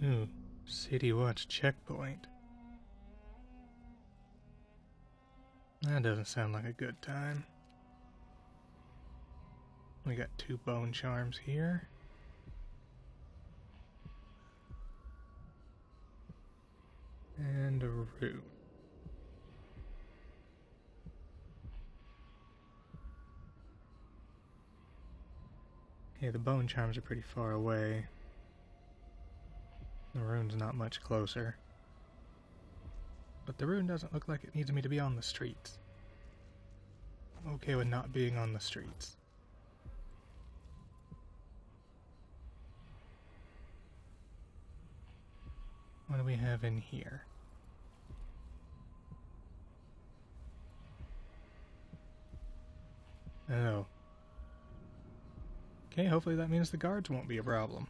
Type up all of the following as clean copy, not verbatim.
Ooh, City Watch checkpoint. That doesn't sound like a good time. We got 2 bone charms here. And a rune. Okay, the bone charms are pretty far away. The rune's not much closer. But the rune doesn't look like it needs me to be on the streets. I'm okay with not being on the streets. What do we have in here? Oh. Okay, hopefully that means the guards won't be a problem.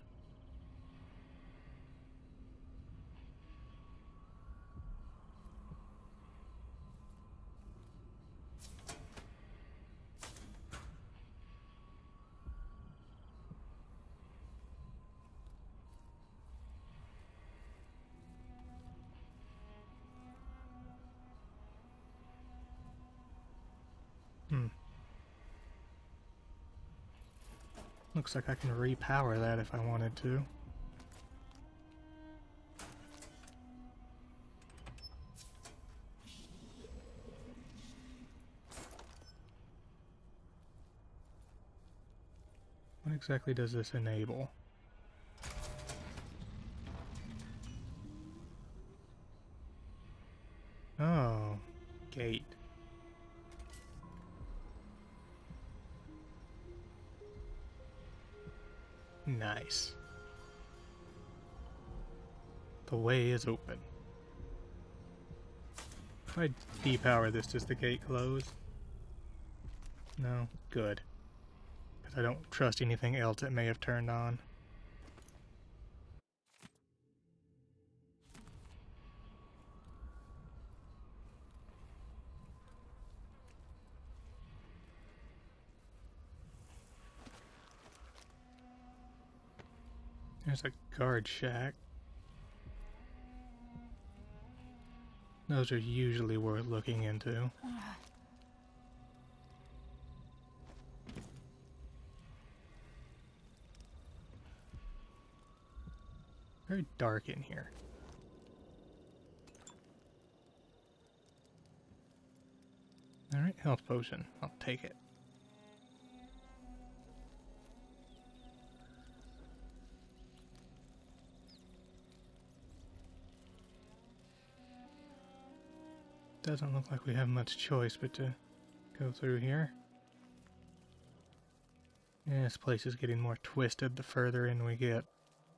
Looks like I can repower that if I wanted to. What exactly does this enable? Oh, gate. Nice. The way is open. If I depower this, does the gate close? No? Good. Because I don't trust anything else it may have turned on. There's a guard shack. Those are usually worth looking into. Very dark in here. Alright, health potion. I'll take it. Doesn't look like we have much choice but to go through here. Yeah, this place is getting more twisted the further in we get.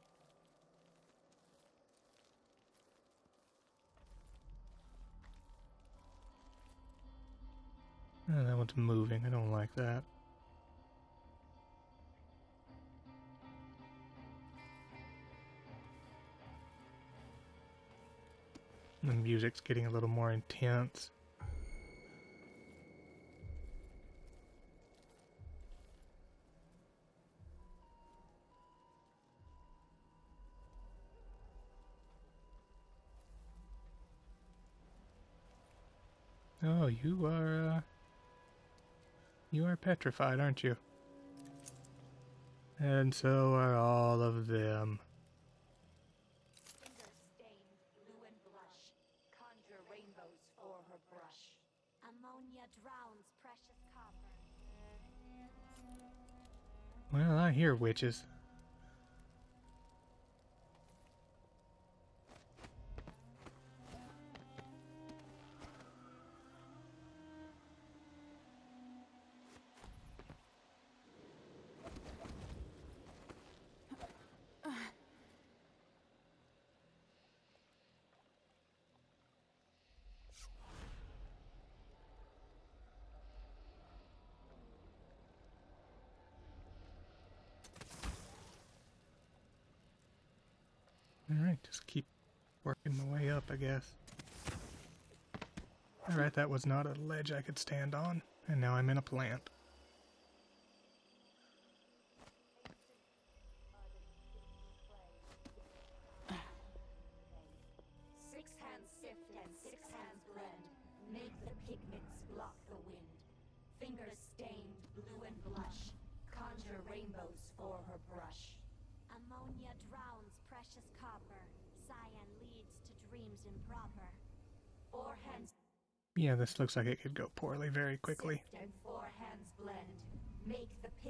Oh, that one's moving. I don't like that. The music's getting a little more intense. Oh, you are petrified, aren't you? And so are all of them. Stained blue and blush, conjure rainbows for her brush. Ammonia drowns precious copper. Well, I hear witches. Alright, just keep working my way up, I guess. Alright, that was not a ledge I could stand on, and now I'm in a plant. rainbows for her brush. Ammonia drowns precious copper. Cyan leads to dreams improper. Four hands Yeah, this looks like it could go poorly very quickly. sift and four hands blend. Make the pig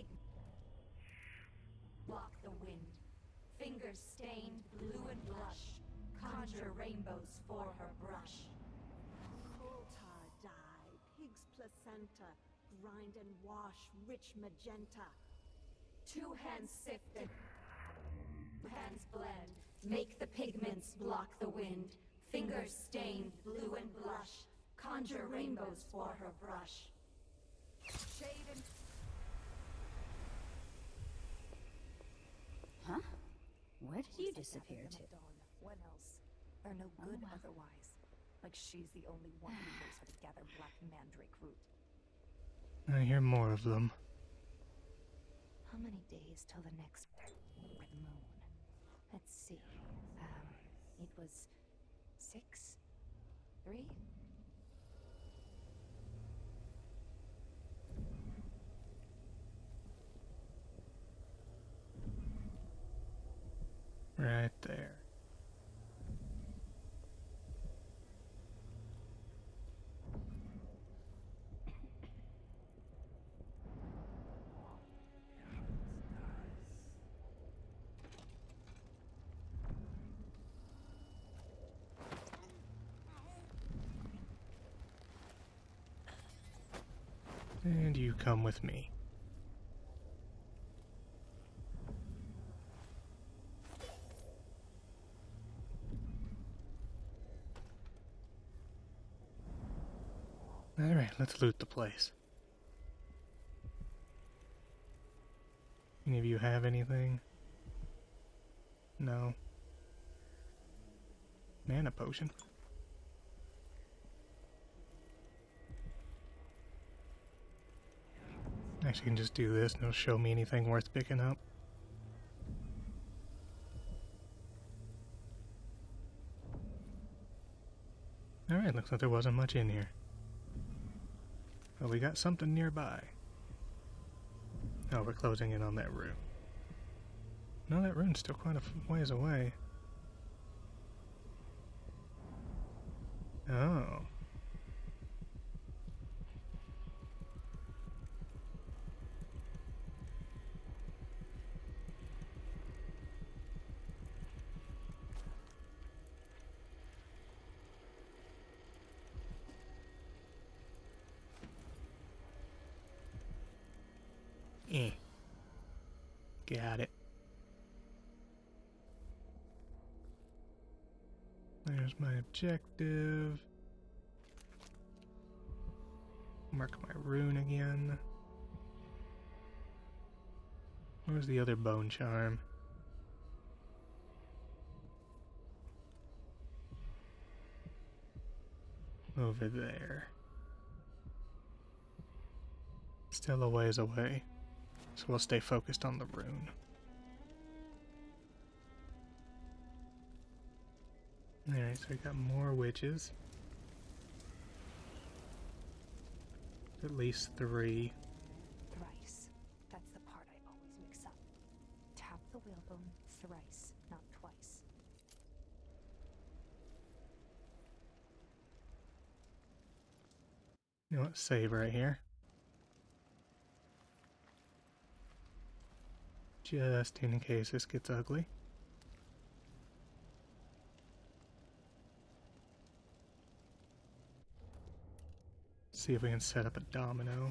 block the wind. Fingers stained blue and blush. Conjure rainbows for her brush. Coal tar dye, pig's placenta, grind and wash rich magenta. Two hands sift and hands blend. Make the pigments block the wind. Fingers stained blue and blush. Conjure rainbows for her brush. Shade and Huh? Where did you disappear to? When else? They're no good otherwise. Like she's the only one who knows how to gather black mandrake root. I hear more of them. How many days till the next for the moon? Let's see. It was 6? 3? Right there. And you come with me. Alright, let's loot the place. Any of you have anything? No. Mana potion. Actually, I can just do this and it'll show me anything worth picking up. Alright, looks like there wasn't much in here. Well, we got something nearby. Oh, we're closing in on that rune. No, that rune's still quite a ways away. Oh. Got it. There's my objective. Mark my rune again. Where's the other bone charm? Over there. Still a ways away, so we'll stay focused on the rune. Alright, so we got more witches. At least 3. Thrice. That's the part I always mix up. Tap the whalebone thrice, not twice. You know what? Save right here. Just in case this gets ugly. See if we can set up a domino.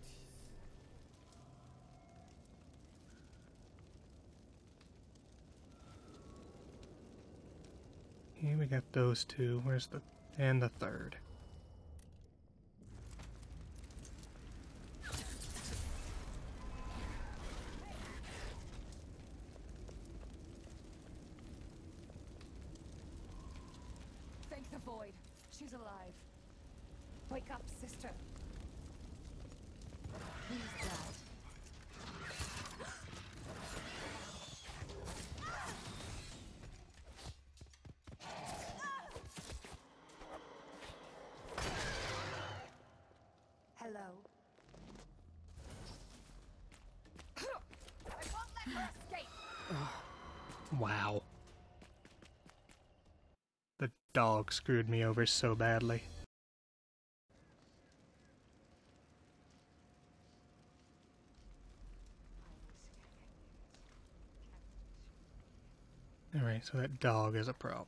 Okay, we got those two. Where's the... and the third. Thank the void. She's alive. Wake up, sister. Who's that? Hello. Wow. The dog screwed me over so badly. Alright, so that dog is a problem.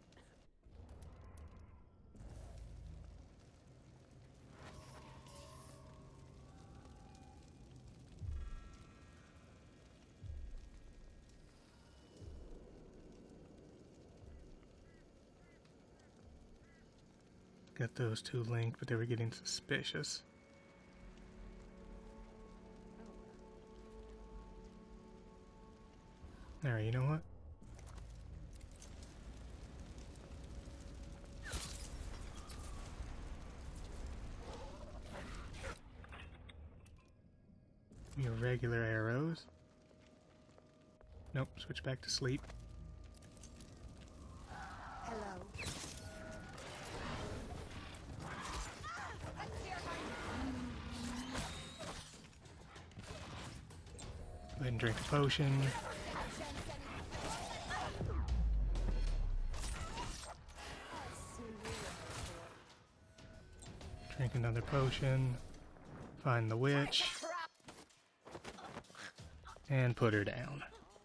Got those two linked, but they were getting suspicious. Alright, you know what? Your regular arrows. Nope, switch back to sleep. Hello. Go ahead and drink a potion. Drink another potion. Find the witch. And put her down.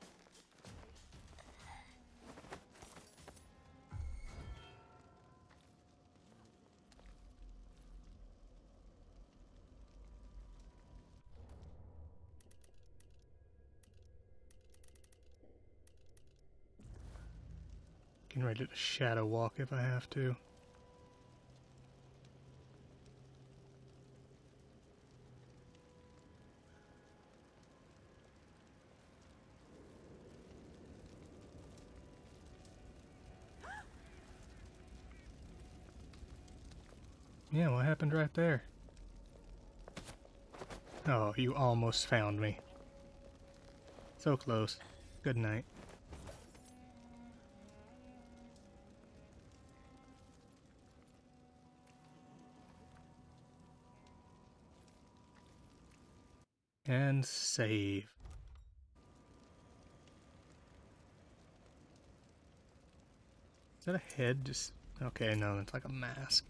Getting ready to shadow walk if I have to. Yeah, what happened right there? Oh, you almost found me. So close. Good night. And save. Is that a head? Just okay, no, it's like a mask.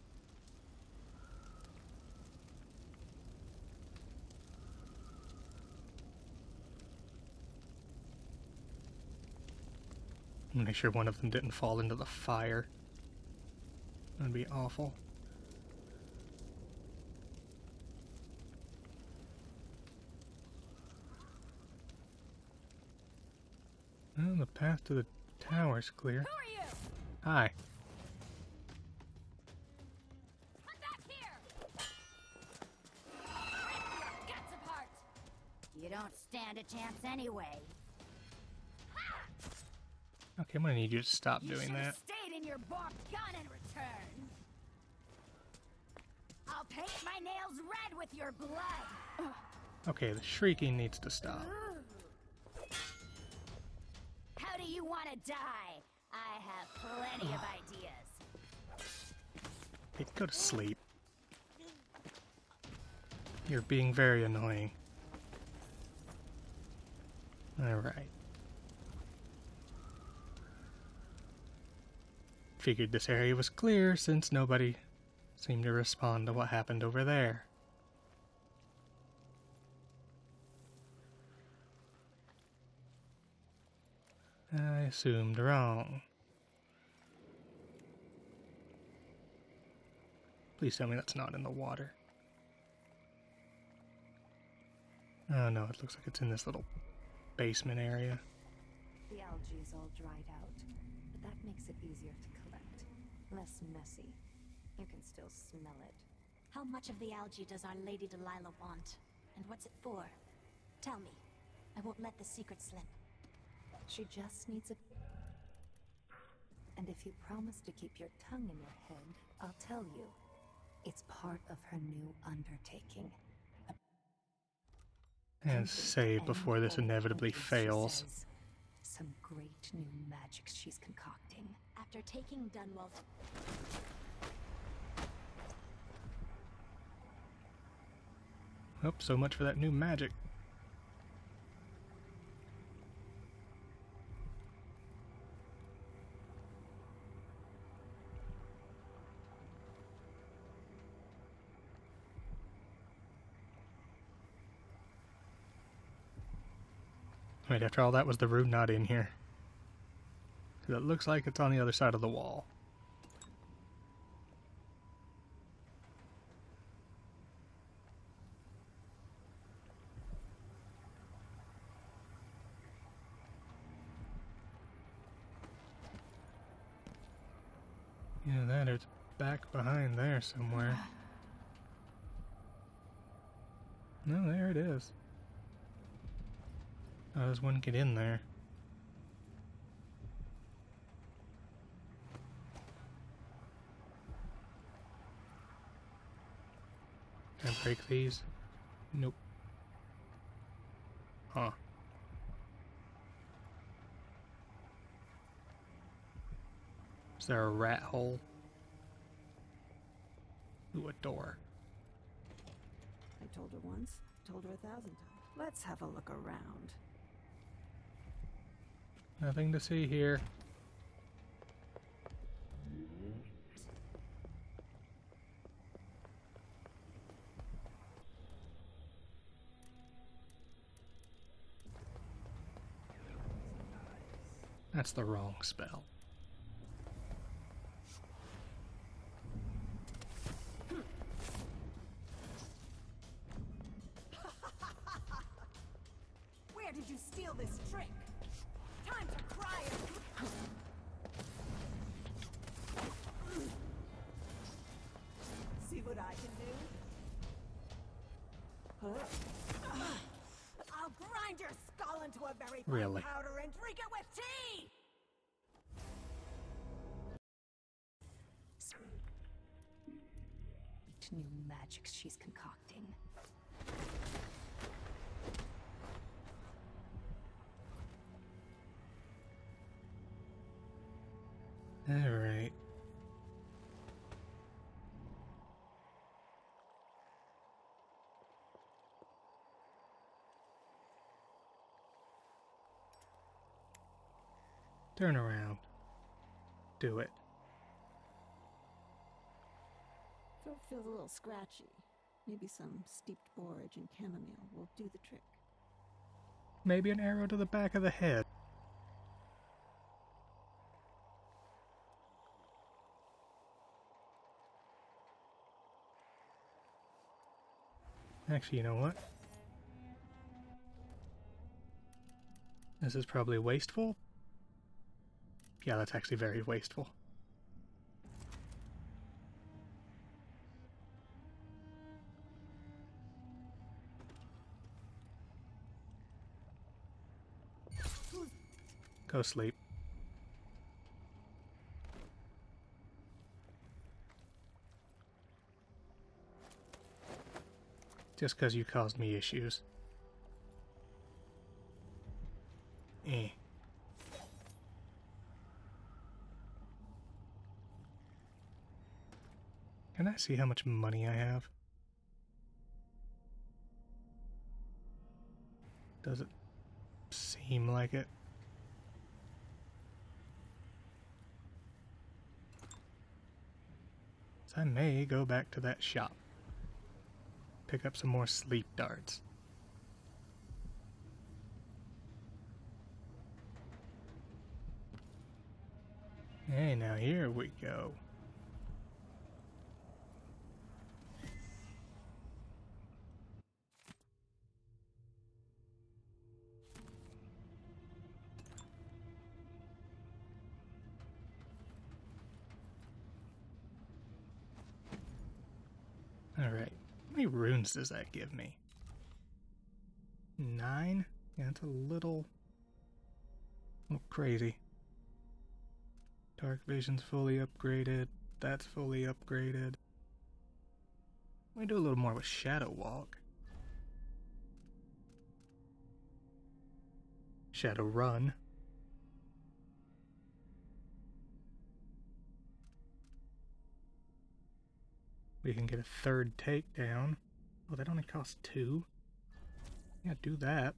Make sure one of them didn't fall into the fire. That'd be awful. Well, the path to the tower's clear. Who are you? Hi. Come back here! Rip your guts apart! You don't stand a chance anyway. Okay, I'm gonna need you to stop You doing should that. have stayed in your bark gun in return. I'll paint my nails red with your blood. Okay, the shrieking needs to stop. How do you want to die? I have plenty of ideas. Hey, go to sleep. You're being very annoying. Alright. Figured this area was clear since nobody seemed to respond to what happened over there. I assumed wrong. Please tell me that's not in the water. Oh no, it looks like it's in this little basement area. The algae is all dried out, but that makes it easier to collect. Less messy. You can still smell it. How much of the algae does Our Lady Delilah want? And what's it for? Tell me. I won't let the secret slip. She just needs a... And if you promise to keep your tongue in your head, I'll tell you. It's part of her new undertaking. And save before this inevitably fails. Some great new magic she's concocting. After taking Dunwall... Oh, so much for that new magic. Wait, after all that was the rune not in here? 'Cause it looks like it's on the other side of the wall. Yeah, that is back behind there somewhere. No, there it is. How does one get in there? Can I break these? Nope. Huh. Is there a rat hole? Ooh, a door. I told her once, told her 1,000 times. Let's have a look around. Nothing to see here. That's the wrong spell. Where did you steal this trick? Time to cry! See what I can do? I'll grind your skull into a very fine Really? powder and drink it with tea! New magics she's concocting. Alright. Turn around. Do it. Throat feels a little scratchy. Maybe some steeped borage and chamomile will do the trick. Maybe an arrow to the back of the head. Actually, you know what? This is probably wasteful. Yeah, that's actually very wasteful. Go sleep. Just 'cause you caused me issues. Eh. Can I see how much money I have? Does it seem like it? So I may go back to that shop. Pick up some more sleep darts. Hey, now here we go. Alright, how many runes does that give me? 9? Yeah, that's a little crazy. Dark Vision's fully upgraded. That's fully upgraded. Let me do a little more with Shadow Walk. Shadow Run. We can get a third takedown. Oh, that only costs 2. Yeah, do that.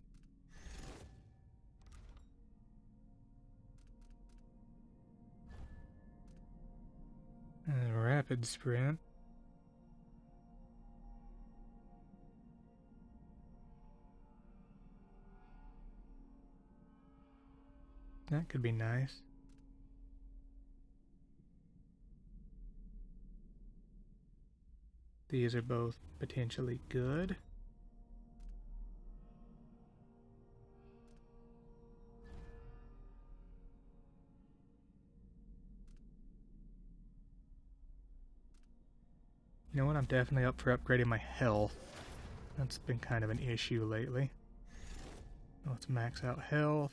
Rapid sprint. That could be nice. These are both potentially good. You know what? I'm definitely up for upgrading my health. That's been kind of an issue lately. Let's max out health.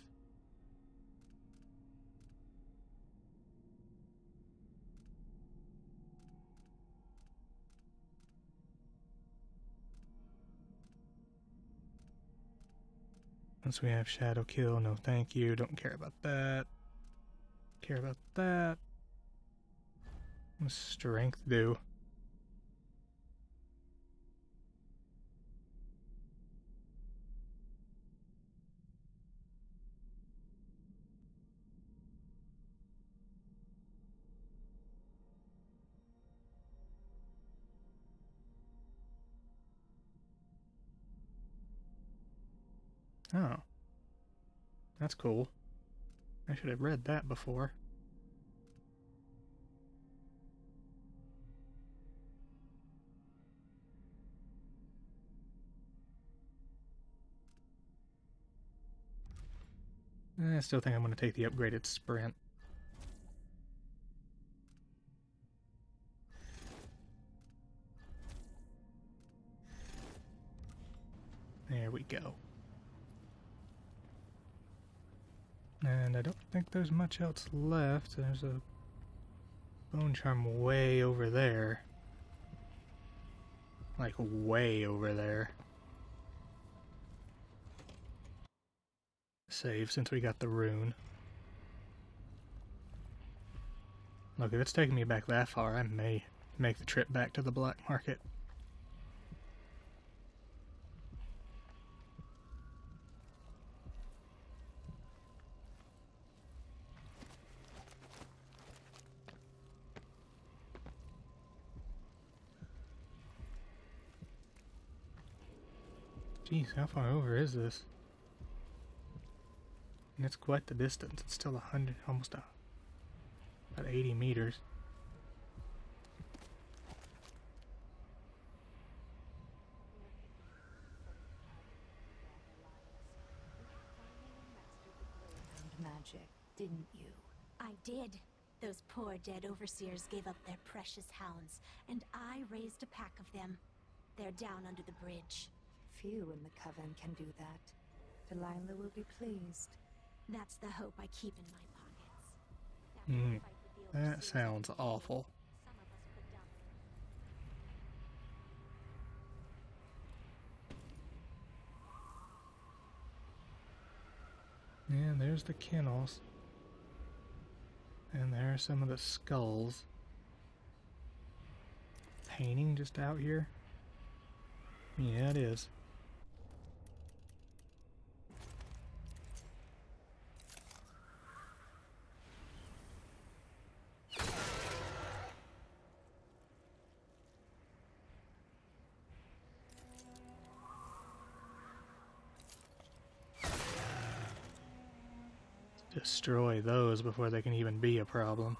Once we have Shadow Kill, no thank you, don't care about that. Care about that. What's Strength do? Oh. That's cool. I should have read that before. I still think I'm going to take the upgraded sprint. There we go. And I don't think there's much else left. There's a bone charm way over there. Like way over there. Save since we got the rune. Look, if it's taking me back that far, I may make the trip back to the black market. Jeez, how far over is this? And it's quite the distance. It's still 100, almost about 80 meters. Magic, didn't you? I did. Those poor dead overseers gave up their precious hounds, and I raised a pack of them. They're down under the bridge. Few in the Coven can do that. Delilah will be pleased. That's the hope I keep in my pockets. That sounds awful. Some of us put down And there's the kennels. And there are some of the skulls. Painting just out here? Yeah, it is. Destroy those before they can even be a problem.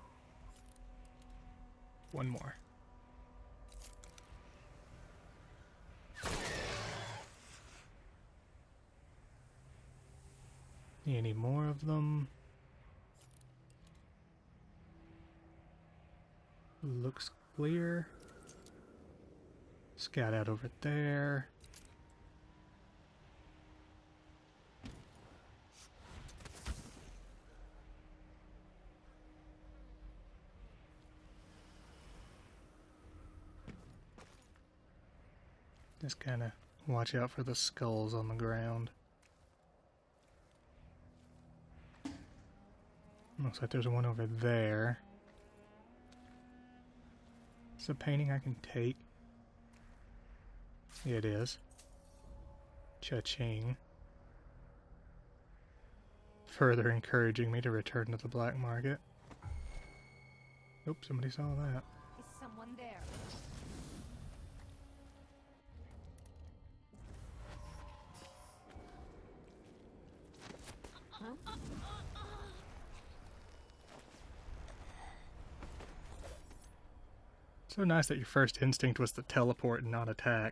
One more. Any more of them? Looks clear. Scout out over there. Just kind of watch out for the skulls on the ground. Looks like there's one over there. It's a painting I can take. It is. Cha-ching. Further encouraging me to return to the black market. Oops, somebody saw that. Is someone there? So nice that your first instinct was to teleport and not attack.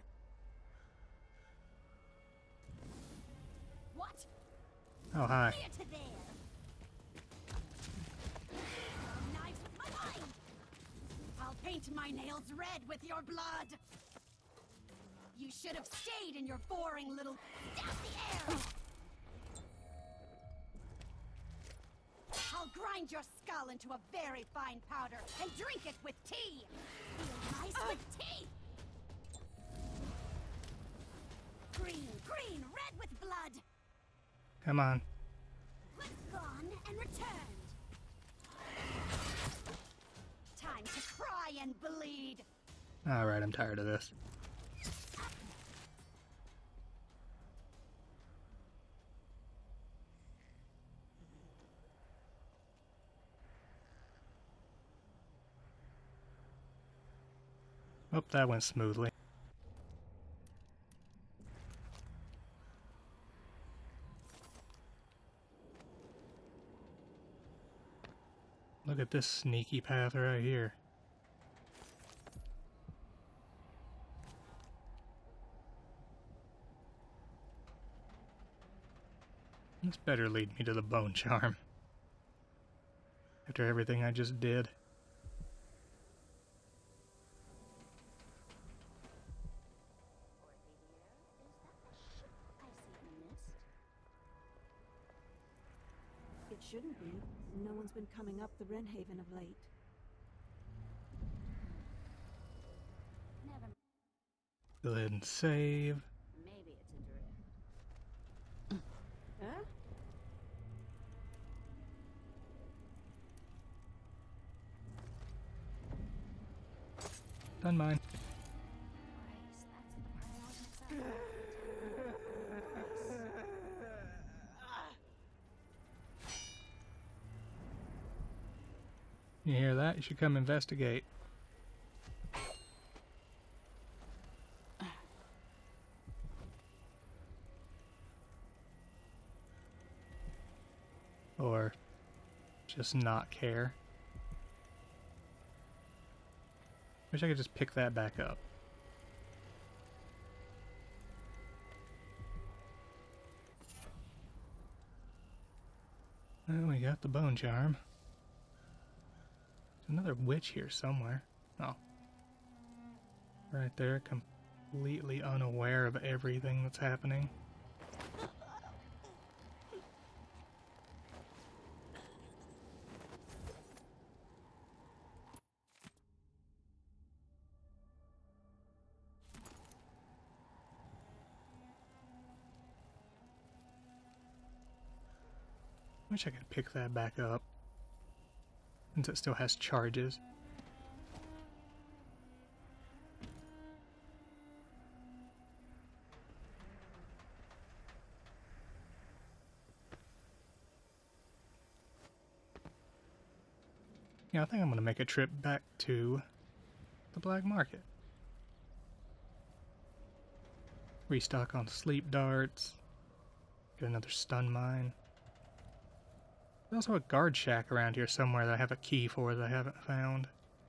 What? Oh, hi. Here to there. Knives with my mind. I'll paint my nails red with your blood. You should have stayed in your boring little stab the air. I'll grind your skull into a very fine powder and drink it with tea. Feel nice with tea. Green, green, red with blood. Come on. Was gone and returned. Time to cry and bleed. Alright, I'm tired of this. Oh, that went smoothly. Look at this sneaky path right here. This better lead me to the bone charm. After everything I just did. It shouldn't be. No one's been coming up the Wrenhaven of late. Never. Go ahead and save. Maybe it's a drift. Huh? Done mine. Christ, that's the part I was excited about. You hear that? You should come investigate. Or just not care. Wish I could just pick that back up. Well, we got the bone charm. There's another witch here somewhere. Oh. Right there, completely unaware of everything that's happening. Wish I could pick that back up, since it still has charges. Yeah, I think I'm going to make a trip back to the black market. Restock on sleep darts. Get another stun mine. There's also a guard shack around here somewhere that I have a key for that I haven't found.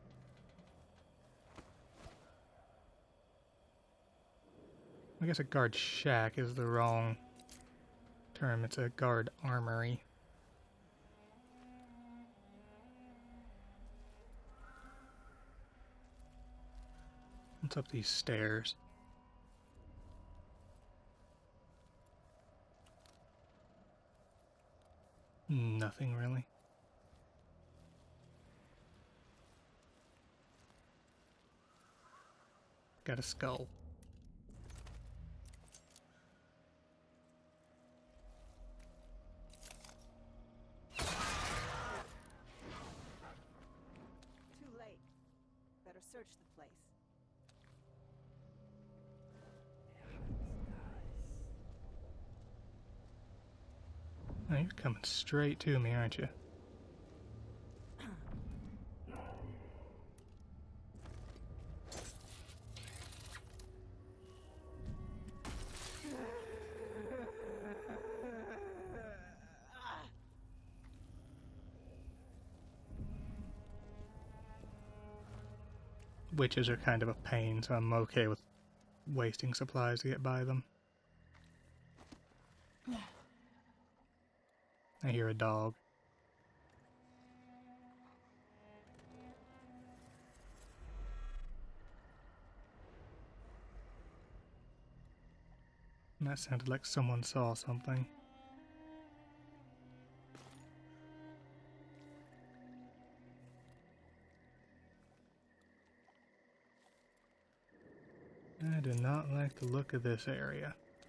I guess a guard shack is the wrong term. It's a guard armory. What's up these stairs? Nothing really. Got a skull. Too late. Better search the place. Oh, you're coming straight to me, aren't you? witches are kind of a pain, so I'm okay with wasting supplies to get by them. I hear a dog. And that sounded like someone saw something. I do not like the look of this area.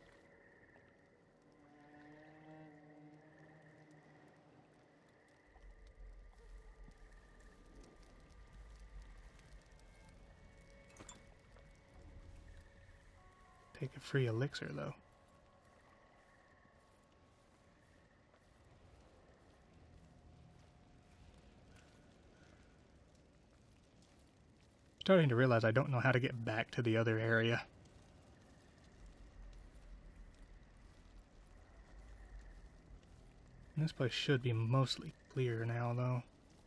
Take a free elixir, though. Starting to realize I don't know how to get back to the other area. This place should be mostly clear now, though.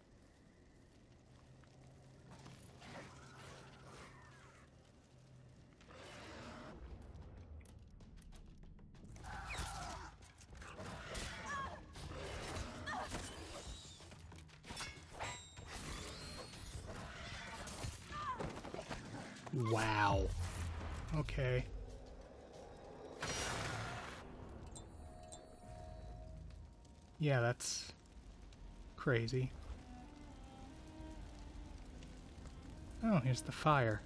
Wow. Okay. Yeah, that's crazy. Oh, here's the fire.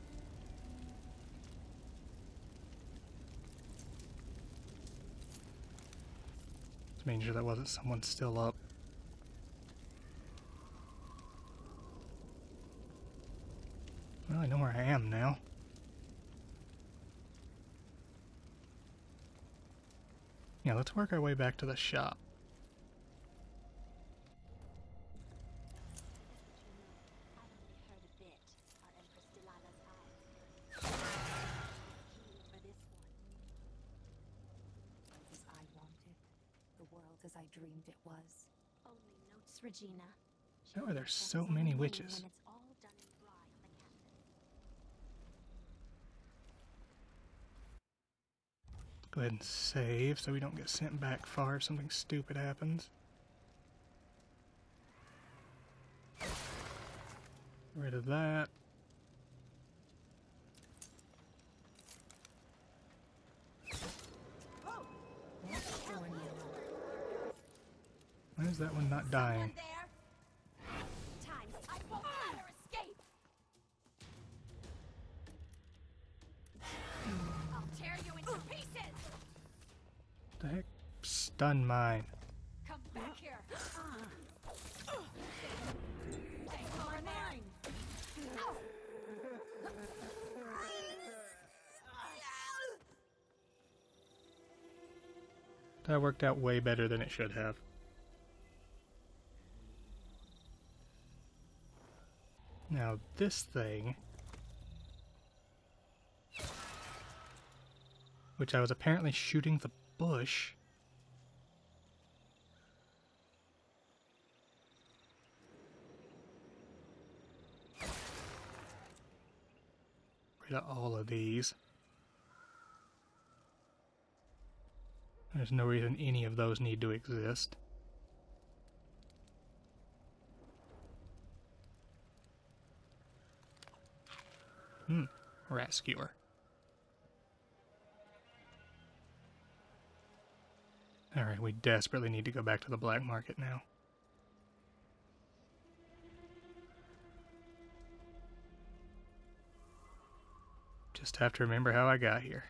Just making sure that wasn't someone still up. Well, I know where I am now. Yeah, let's work our way back to the shop. As I wanted, the world as I dreamed it was. Only notes, Regina. How are there so many witches? When it's all done and dry on the canvas. Go ahead and save so we don't get sent back far if something stupid happens. Get rid of that. Why is that one not dying? Time. I won't let her escape. I'll tear you into pieces. The heck? Stun mine. Come back here. Take more mine. That worked out way better than it should have. Now this thing, which I was apparently shooting the bush, rid of all of these. There's no reason any of those need to exist. Rat skewer. Alright, we desperately need to go back to the black market now. Just have to remember how I got here.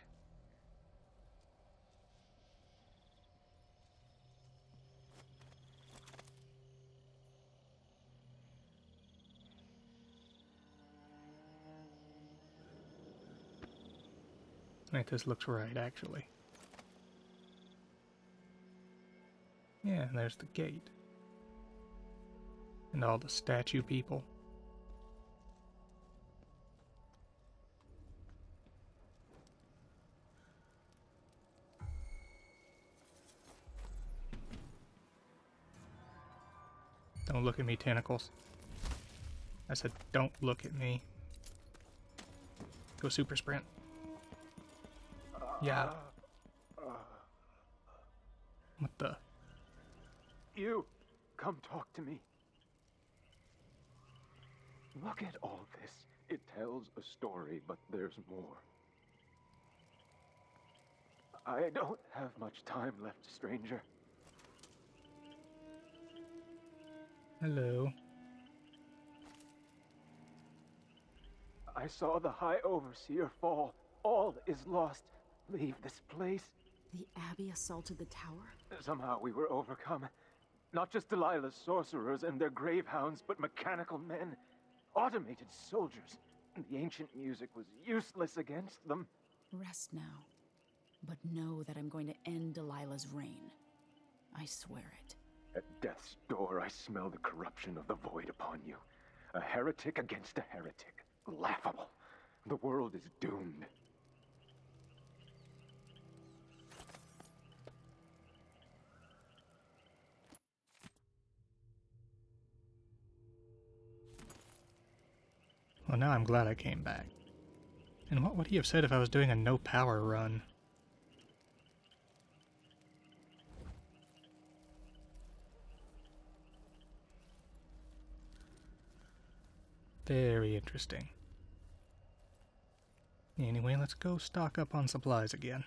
Right, this looks right, actually. Yeah, and there's the gate. And all the statue people. Don't look at me, tentacles. I said, don't look at me. Do a super sprint. Yeah. What the? You! Come talk to me. Look at all this. It tells a story, but there's more. I don't have much time left, stranger. Hello. I saw the High Overseer fall. All is lost. Leave this place. The Abbey assaulted the tower? Somehow we were overcome. Not just Delilah's sorcerers and their gravehounds, but mechanical men. Automated soldiers. The ancient music was useless against them. Rest now. But know that I'm going to end Delilah's reign. I swear it. At death's door, I smell the corruption of the void upon you. A heretic against a heretic. Laughable. The world is doomed. Well, now I'm glad I came back. And what would he have said if I was doing a no power run? Very interesting. Anyway, let's go stock up on supplies again.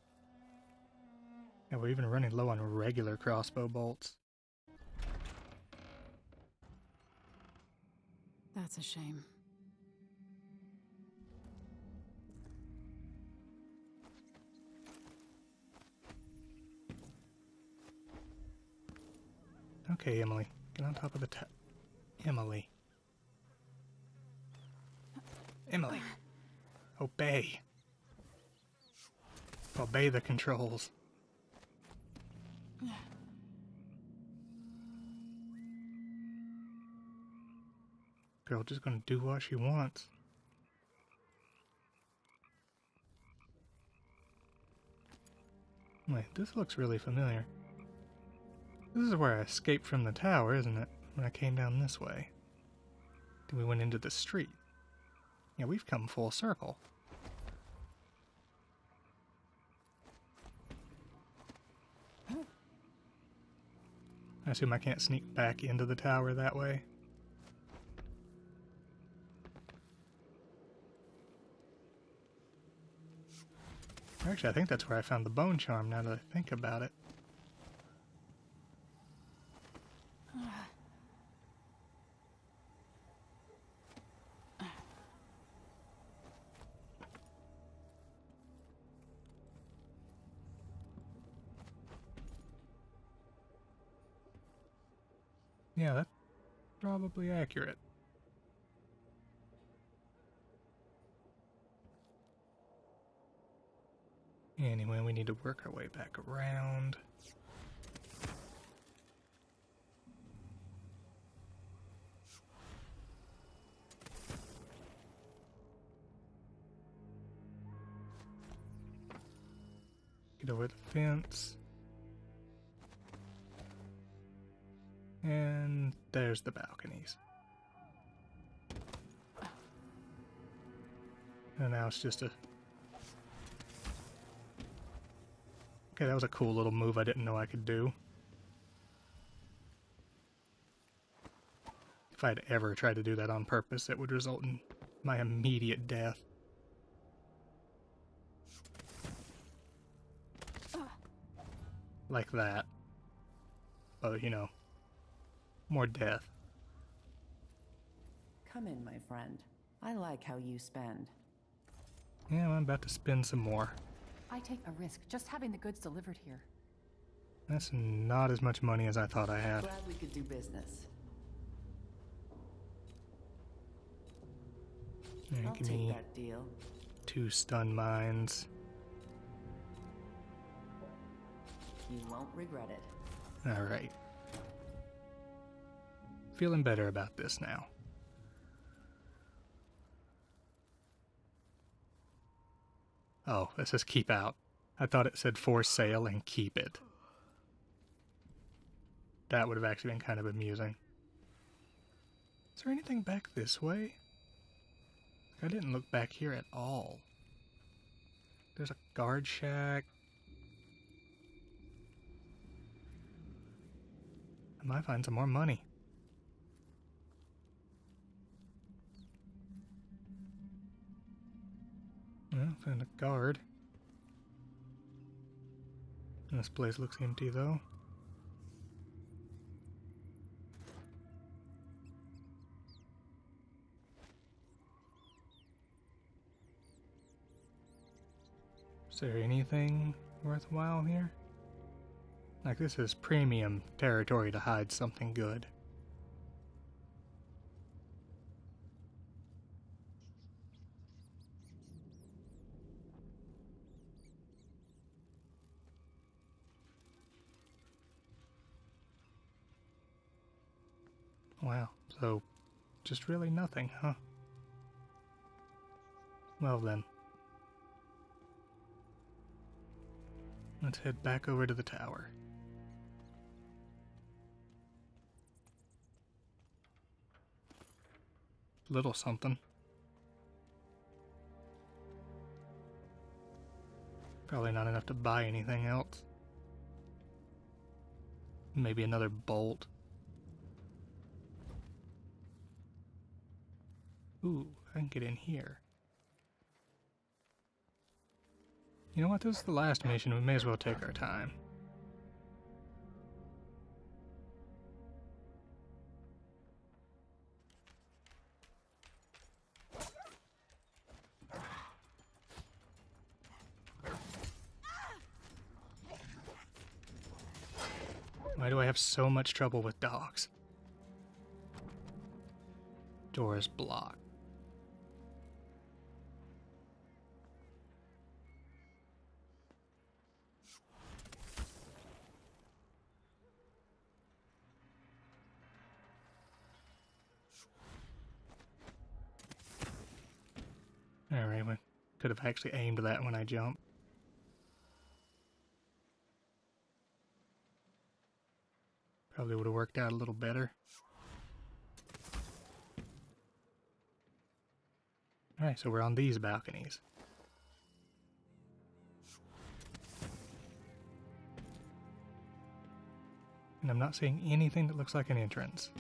And we're even running low on regular crossbow bolts. That's a shame. Okay, Emily. Get on top of the Emily. Emily. Obey. Obey the controls. Girl just gonna do what she wants. Wait, this looks really familiar. This is where I escaped from the tower, isn't it? When I came down this way. Then we went into the street. Yeah, we've come full circle. I assume I can't sneak back into the tower that way. Actually, I think that's where I found the bone charm, now that I think about it. Yeah, that's probably accurate. Anyway, we need to work our way back around. Get over the fence. And there's the balconies. And now it's just a... Okay, that was a cool little move I didn't know I could do. If I'd ever tried to do that on purpose, it would result in my immediate death. Like that. But, you know, more death. Come in, my friend. I like how you spend. Yeah, I'm about to spend some more. I take a risk just having the goods delivered here. That's not as much money as I thought I had. Glad we could do business. Yeah, I'll give take me that deal. 2 stun mines. You won't regret it. Alright. Feeling better about this now. Oh, it says keep out. I thought it said for sale and keep it. That would have actually been kind of amusing. Is there anything back this way? I didn't look back here at all. There's a guard shack. I might find some more money. Well, found a guard. This place looks empty though. Is there anything worthwhile here? Like, this is premium territory to hide something good. Wow, so just really nothing, huh? Well then. Let's head back over to the tower. Little something. Probably not enough to buy anything else. Maybe another bolt. Ooh, I can get in here. You know what, this is the last mission, we may as well take our time. Why do I have so much trouble with dogs? Door is blocked. Alright, we could have actually aimed that when I jumped. Probably would have worked out a little better. Alright, so we're on these balconies. And I'm not seeing anything that looks like an entrance.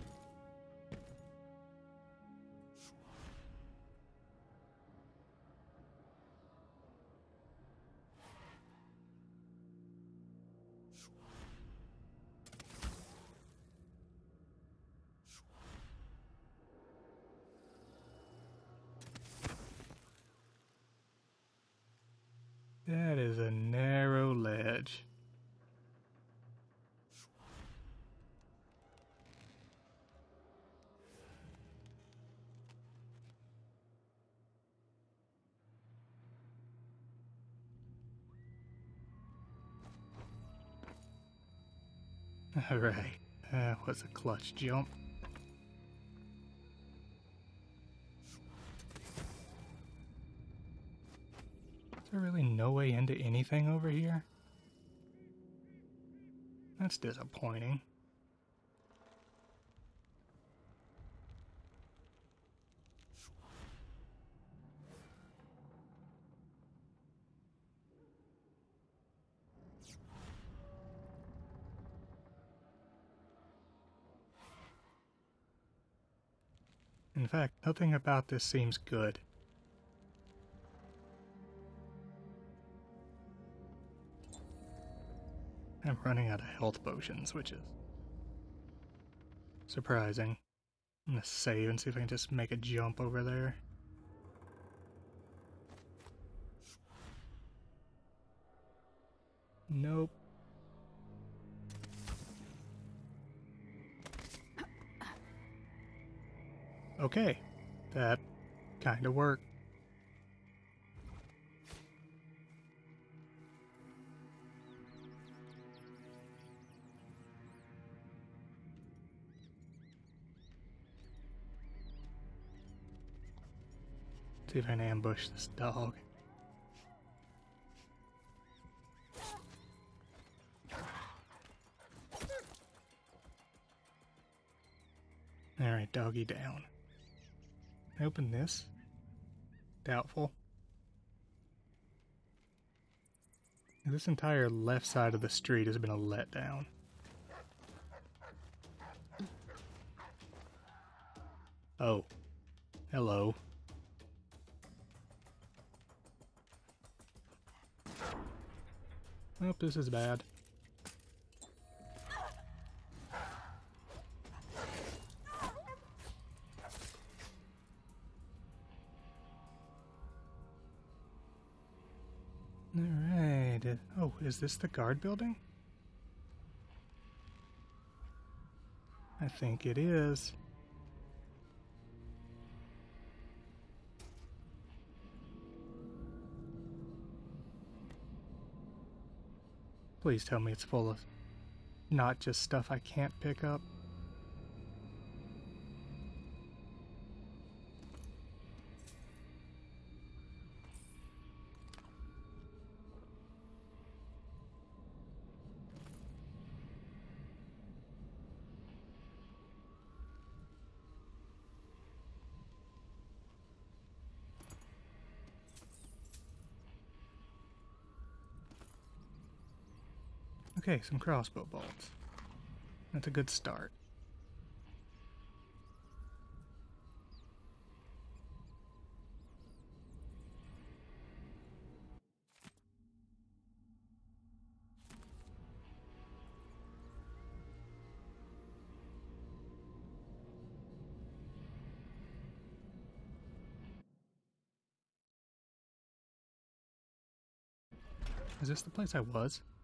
That is a narrow ledge. Alright, that was a clutch jump. Is there really no way into anything over here? That's disappointing. In fact, nothing about this seems good. I'm running out of health potions, which is surprising. I'm gonna save and see if I can just make a jump over there. Nope. Okay, that kinda worked. See if I can ambush this dog. Alright, doggy down. Can I open this? Doubtful. This entire left side of the street has been a letdown. Oh. Hello. Oh, this is bad. Alright. Oh, is this the guard building? I think it is. Please tell me it's full of not just stuff I can't pick up. Okay, some crossbow bolts. That's a good start. Is this the place I was?